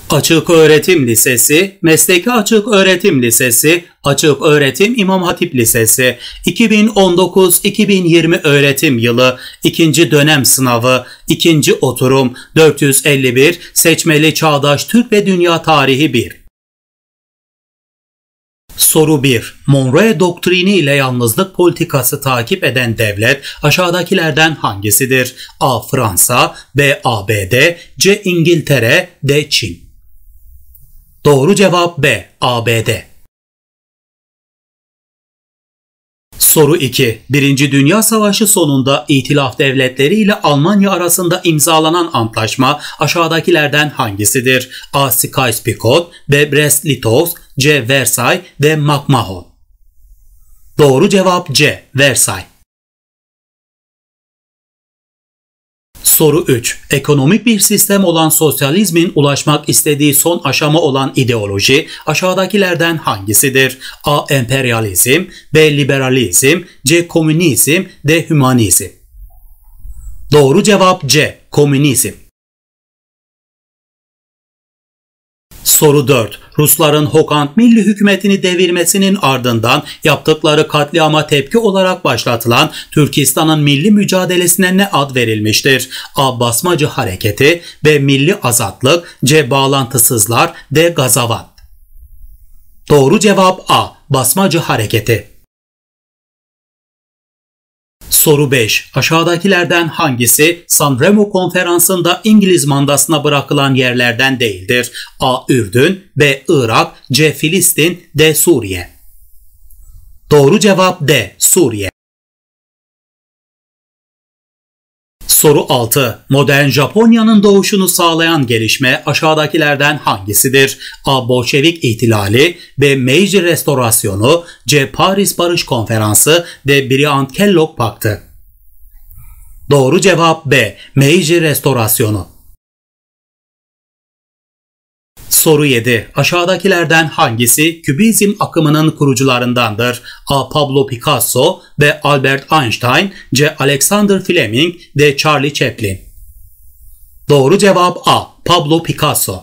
Açık Öğretim Lisesi, Mesleki Açık Öğretim Lisesi, Açık Öğretim İmam Hatip Lisesi, 2019-2020 öğretim yılı, 2. dönem sınavı, 2. oturum, 451, seçmeli Çağdaş Türk ve Dünya Tarihi 1. Soru 1. Monroe doktrini ile yalnızlık politikası takip eden devlet aşağıdakilerden hangisidir? A. Fransa, B. ABD, C. İngiltere, D. Çin. Doğru cevap B. ABD. Soru 2. Birinci Dünya Savaşı sonunda İtilaf Devletleri ile Almanya arasında imzalanan antlaşma aşağıdakilerden hangisidir? A. Sykes-Picot, B. Brest-Litovsk, C. Versay, D. McMahon. Doğru cevap C. Versay. Soru 3. Ekonomik bir sistem olan sosyalizmin ulaşmak istediği son aşama olan ideoloji aşağıdakilerden hangisidir? A. Emperyalizm, B. Liberalizm, C. Komünizm, D. Hümanizm. Doğru cevap C. Komünizm. Soru 4. Rusların Hokand Milli Hükümeti'ni devirmesinin ardından yaptıkları katliama tepki olarak başlatılan Türkistan'ın milli mücadelesine ne ad verilmiştir? A. Basmacı Hareketi, B. Milli Azatlık, C. Bağlantısızlar, D. Gazavat. Doğru cevap A. Basmacı Hareketi. Soru 5. Aşağıdakilerden hangisi Sanremo Konferansı'nda İngiliz mandasına bırakılan yerlerden değildir? A. Ürdün, B. Irak, C. Filistin, D. Suriye. Doğru cevap D. Suriye. Soru 6. Modern Japonya'nın doğuşunu sağlayan gelişme aşağıdakilerden hangisidir? A. Bolşevik İhtilali, B. Meiji Restorasyonu, C. Paris Barış Konferansı, D. Briand-Kellogg Paktı. Doğru cevap B. Meiji Restorasyonu. Soru 7. Aşağıdakilerden hangisi Kübizm akımının kurucularındandır? A. Pablo Picasso, B. Albert Einstein, C. Alexander Fleming, D. Charlie Chaplin. Doğru cevap A. Pablo Picasso.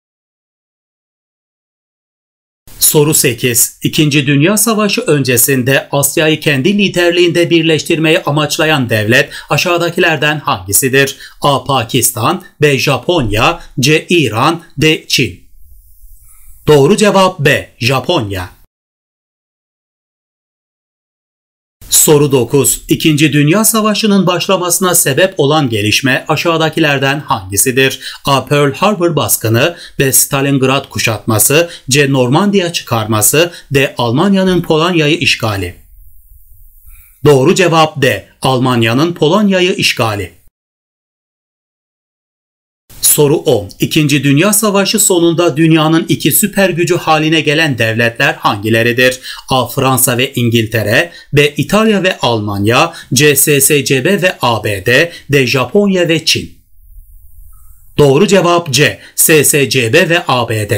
Soru 8. İkinci Dünya Savaşı öncesinde Asya'yı kendi liderliğinde birleştirmeyi amaçlayan devlet aşağıdakilerden hangisidir? A. Pakistan, B. Japonya, C. İran, D. Çin. Doğru cevap B. Japonya. Soru 9. İkinci Dünya Savaşı'nın başlamasına sebep olan gelişme aşağıdakilerden hangisidir? A. Pearl Harbor baskını, B. Stalingrad kuşatması, C. Normandiya çıkarması, D. Almanya'nın Polonya'yı işgali. Doğru cevap D. Almanya'nın Polonya'yı işgali. Soru 10. İkinci Dünya Savaşı sonunda dünyanın iki süper gücü haline gelen devletler hangileridir? A. Fransa ve İngiltere, B. İtalya ve Almanya, C. SSCB ve ABD, D. Japonya ve Çin. Doğru cevap C. SSCB ve ABD.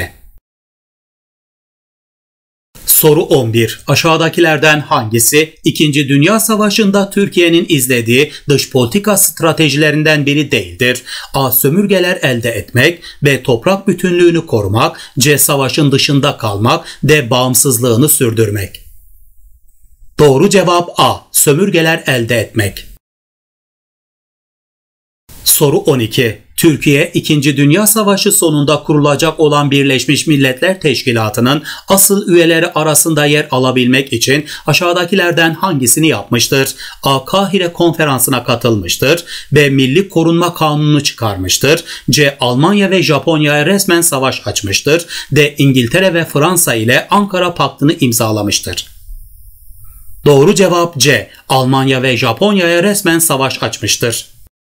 Soru 11. Aşağıdakilerden hangisi İkinci Dünya Savaşı'nda Türkiye'nin izlediği dış politika stratejilerinden biri değildir? A. Sömürgeler elde etmek, B. Toprak bütünlüğünü korumak, C. Savaşın dışında kalmak, D. Bağımsızlığını sürdürmek. Doğru cevap A. Sömürgeler elde etmek. Soru 12. Türkiye, 2. Dünya Savaşı sonunda kurulacak olan Birleşmiş Milletler Teşkilatı'nın asıl üyeleri arasında yer alabilmek için aşağıdakilerden hangisini yapmıştır? A. Kahire Konferansı'na katılmıştır, B. Milli Korunma Kanunu'nu çıkarmıştır, C. Almanya ve Japonya'ya resmen savaş açmıştır, D. İngiltere ve Fransa ile Ankara Paktı'nı imzalamıştır. Doğru cevap C. Almanya ve Japonya'ya resmen savaş açmıştır.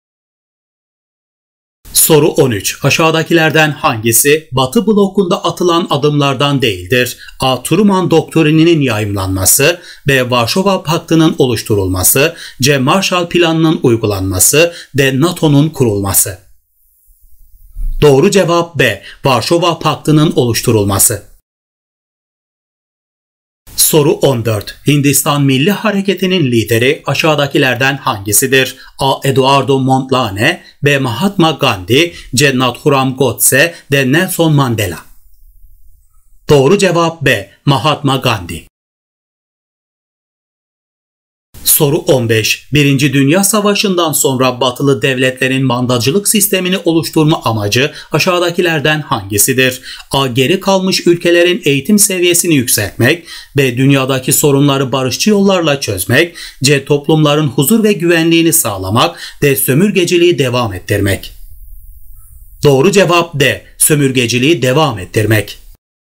Soru 13. Aşağıdakilerden hangisi Batı blokunda atılan adımlardan değildir? A. Truman doktrininin yayımlanması, B. Varşova Paktı'nın oluşturulması, C. Marshall Planı'nın uygulanması, D. NATO'nun kurulması. Doğru cevap B. Varşova Paktı'nın oluşturulması. Soru 14. Hindistan Milli Hareketi'nin lideri aşağıdakilerden hangisidir? A. Eduardo Mondlane, B. Mahatma Gandhi, C. Nathuram Godse, D. Nelson Mandela. Doğru cevap B. Mahatma Gandhi. Soru 15. Birinci Dünya Savaşı'ndan sonra batılı devletlerin mandacılık sistemini oluşturma amacı aşağıdakilerden hangisidir? A. Geri kalmış ülkelerin eğitim seviyesini yükseltmek, B. Dünyadaki sorunları barışçı yollarla çözmek, C. Toplumların huzur ve güvenliğini sağlamak, D. Sömürgeciliği devam ettirmek. Doğru cevap D. Sömürgeciliği devam ettirmek.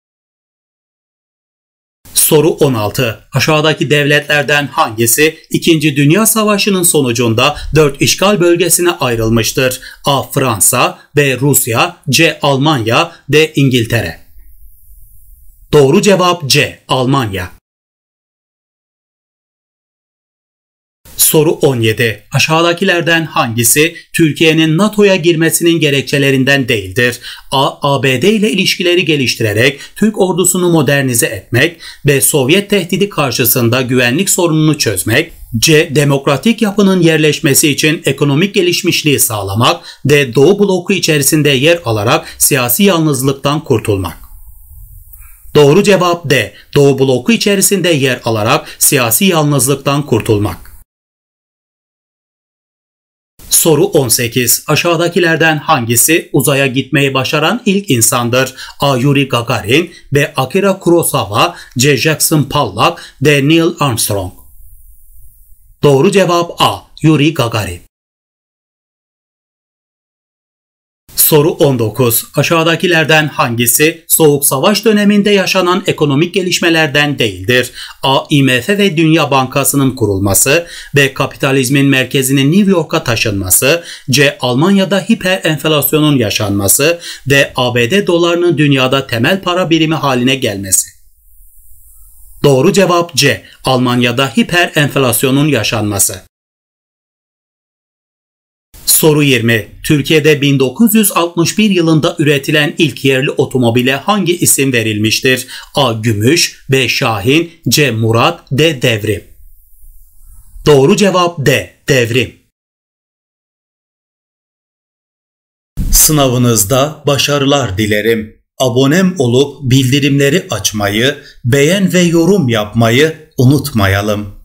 Soru 16. Aşağıdaki devletlerden hangisi 2. Dünya Savaşı'nın sonucunda 4 işgal bölgesine ayrılmıştır? A. Fransa, B. Rusya, C. Almanya, D. İngiltere. Doğru cevap C. Almanya. Soru 17. Aşağıdakilerden hangisi Türkiye'nin NATO'ya girmesinin gerekçelerinden değildir? A. ABD ile ilişkileri geliştirerek Türk ordusunu modernize etmek, B. Sovyet tehdidi karşısında güvenlik sorununu çözmek, C. Demokratik yapının yerleşmesi için ekonomik gelişmişliği sağlamak, D. Doğu bloku içerisinde yer alarak siyasi yalnızlıktan kurtulmak. Doğru cevap D. Doğu bloku içerisinde yer alarak siyasi yalnızlıktan kurtulmak. Soru 18. Aşağıdakilerden hangisi uzaya gitmeyi başaran ilk insandır? A. Yuri Gagarin, B. Akira Kurosawa, C. Jackson Pollock, D. Neil Armstrong. Doğru cevap A. Yuri Gagarin. Soru 19. Aşağıdakilerden hangisi Soğuk Savaş döneminde yaşanan ekonomik gelişmelerden değildir? A. IMF ve Dünya Bankası'nın kurulması, B. Kapitalizmin merkezinin New York'a taşınması, C. Almanya'da hiper enflasyonun yaşanması, D. ABD dolarının dünyada temel para birimi haline gelmesi. Doğru cevap C. Almanya'da hiper enflasyonun yaşanması. Soru 20. Türkiye'de 1961 yılında üretilen ilk yerli otomobile hangi isim verilmiştir? A. Gümüş, B. Şahin, C. Murat, D. Devrim. Doğru cevap D. Devrim. Sınavınızda başarılar dilerim. Abonem olup bildirimleri açmayı, beğen ve yorum yapmayı unutmayalım.